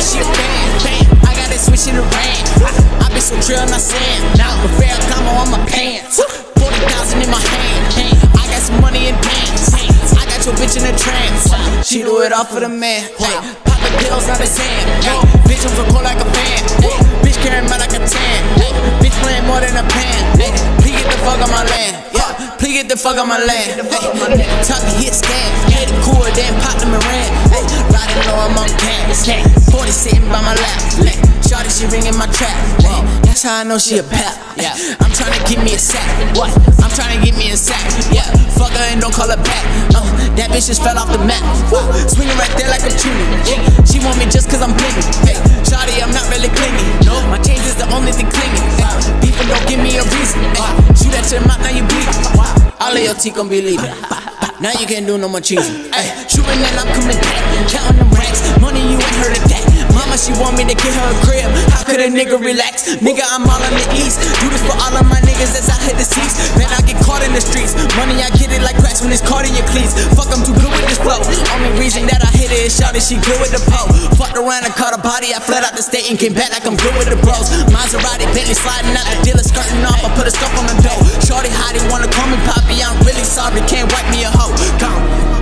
she a fan. Bam, I got it switching the rain. I been so trill, not saying. Now with fair combo on my pants. 40,000 in my hand. I got some money in pants. I got your bitch in a trance. She do it all for the man. Hey, poppin' pills, not a sand. Hey, bitch, I'm so cold like a fan. Hey, bitch carrying me like a tan. Hey, bitch playing more than a pan. Hey, please get the fuck on my land. Yeah, please get the fuck on my land. Hey, talkin' hit scam. Hit it cool, then pop the Moran. Hey, riding low, I'm on cash. 40 sitting by my lap. Shawty, she ringing my trap. That's how I know she a pal. Yeah, I'm tryna get me a sack. What? I'm tryna get me a sack. Yeah, fuck her and don't call her back. That bitch just fell off the map. Swinging right there like a tuner. She want me just cause I'm blingy. Hey, shawty, I'm not really clingy. No, my chains is the only thing clinging. Beefing don't give me a reason. Shoot at your mouth, now you bleeding. All of your teeth gon' be leaving. Now you can't do no more cheesing. Ay, shooting and I'm coming back. Counting them racks. Money, you ain't heard of that. Mama, she want me to get her a crib. How could a nigga relax? Nigga, I'm all on the east. Do this for all of my niggas as I hit the seats. Man, I get caught in the streets. Money, I get it like cracks when it's caught in your cleats. Fuck, I'm too good with this flow. Only reason that I hit it is shawty, she good with the pole. Fucked around and caught a body. I fled out the state and came back like I'm good with the bros. Maserati, Bentley sliding out the dealer, skirting off. I put a stuff on the dough. Shorty hottie, wanna call me Poppy. I'm really sorry, can't wipe me a hoe. Gone.